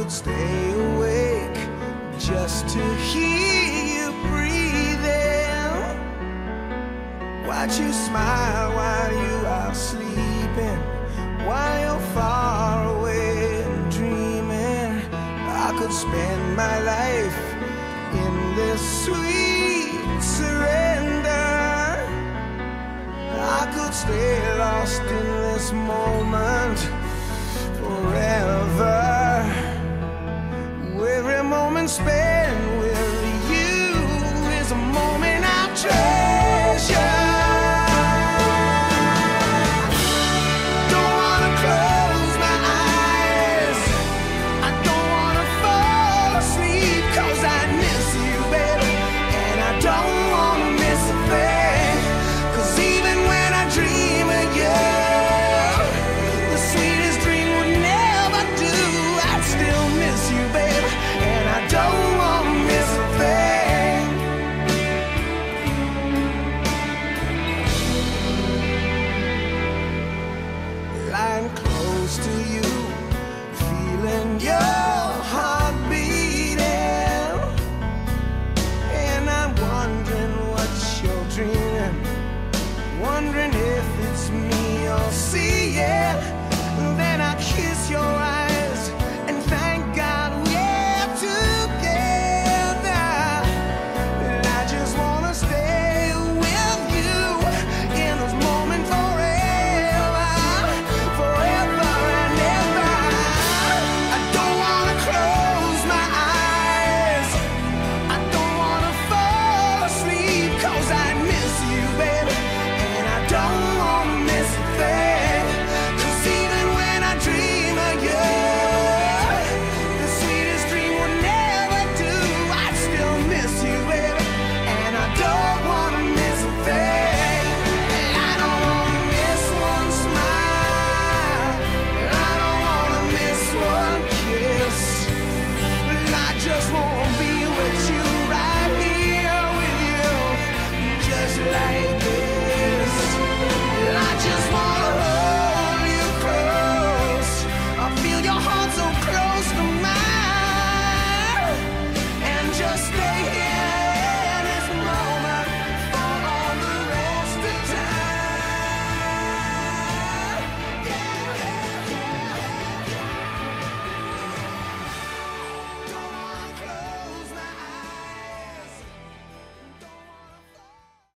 could stay awake just to hear you breathing. Watch you smile while you are sleeping, while you're far away and dreaming. I could spend my life in this sweet surrender. I could stay lost in this moment forever. Every moment spent